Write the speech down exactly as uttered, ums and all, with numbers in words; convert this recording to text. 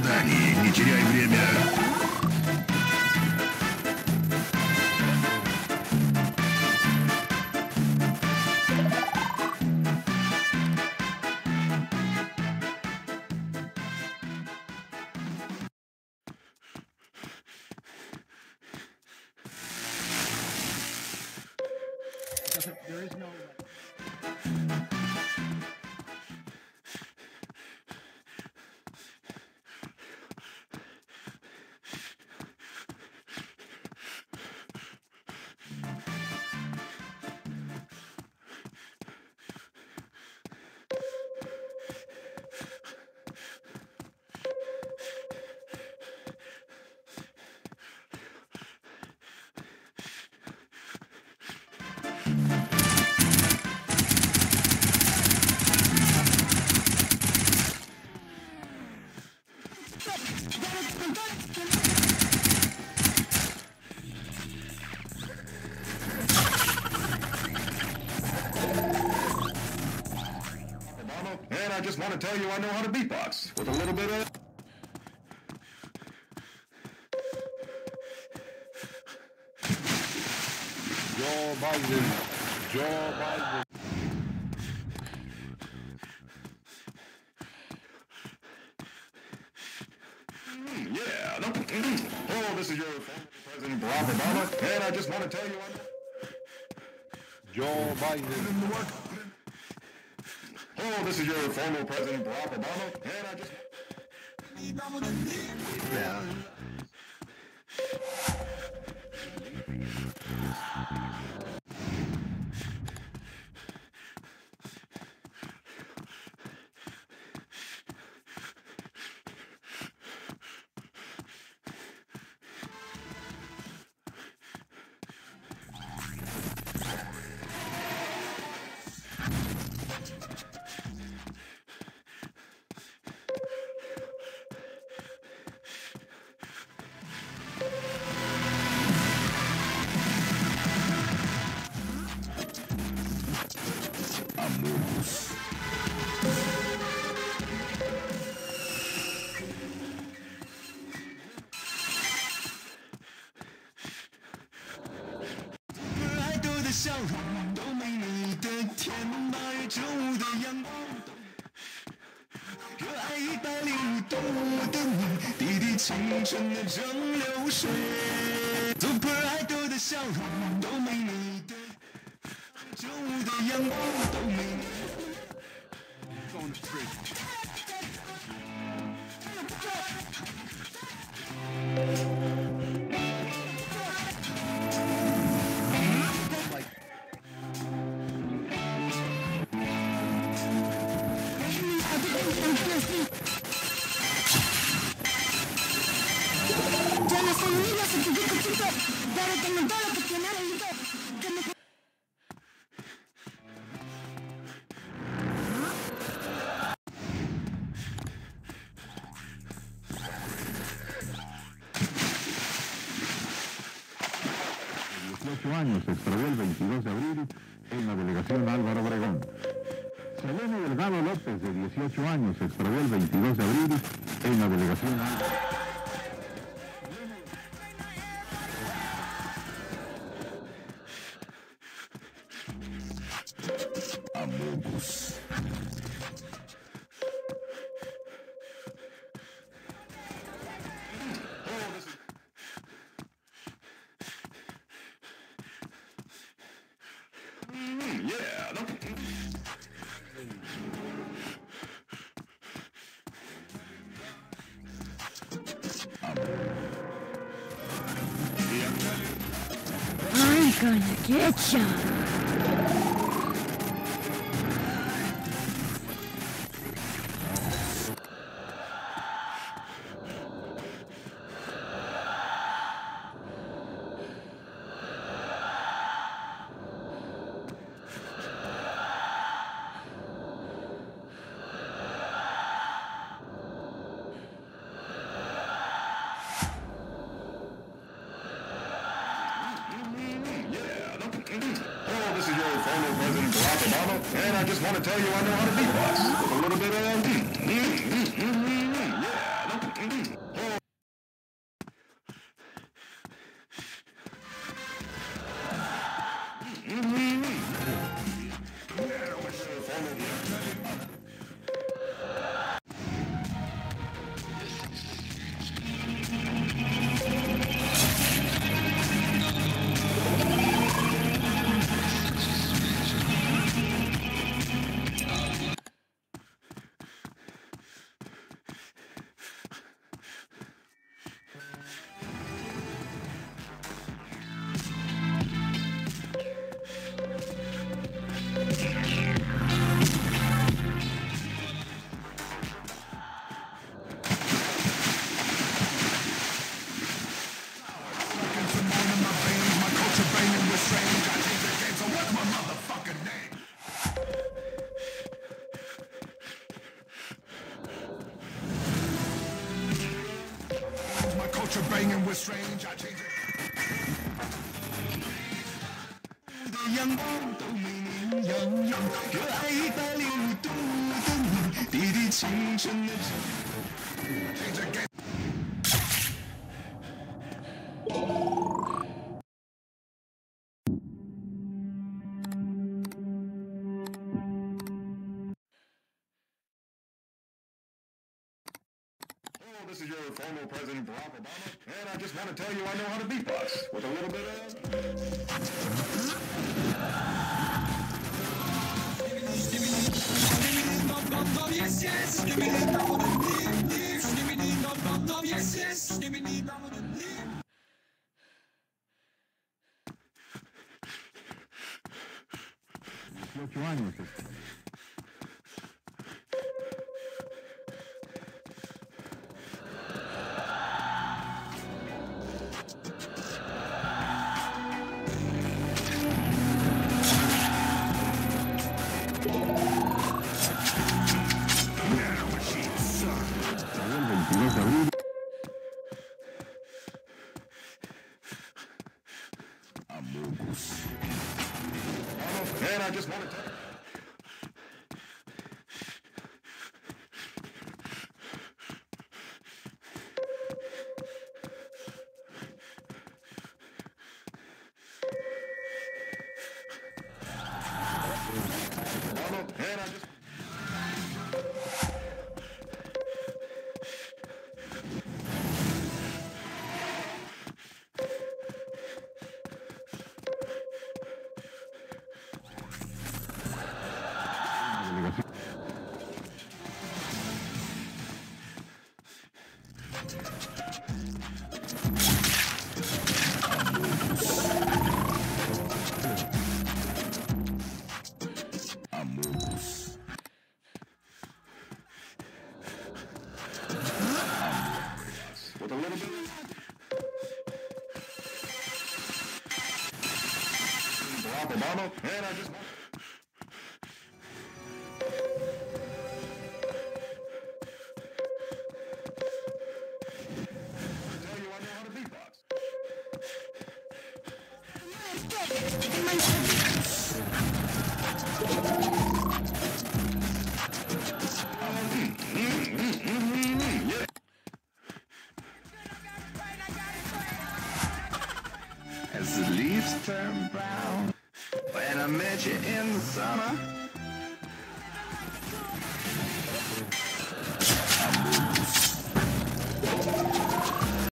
Они не теряй время. There is no way. And I just want to tell you I know how to beatbox with a little bit of... Joe Biden. Joe Biden. Mm, yeah. No, mm. Oh, this is your President Barack Obama, and I just want to tell you I know... Joe Biden. Oh, this is your former President Barack Obama, and I just... Yeah. dieciocho años se extravió el veintidós de abril en la delegación Álvaro Obregón. Selene Delgado López, de dieciocho años, se extravió el veintidós de abril en la delegación Álvaro. Amigos. Yeah, no. I'm gonna get ya. Oh, this is your former President Barack Obama, and I just want to tell you I know how to beatbox with a little bit of... Mm, mm, mm, mm, mm, yeah, no, mm, banging with strange, I change it. The young boy, the meaning young young， 可爱的流动的你，滴滴清纯的change again。This is your former President Barack Obama, and I just want to tell you I know how to beatbox with a little bit dieciocho años. And I just want to tell you. And I just with a little bit Barack Obama, and I just tell you I know how to beatbox. As the leaves turn brown, when I met you in the summer.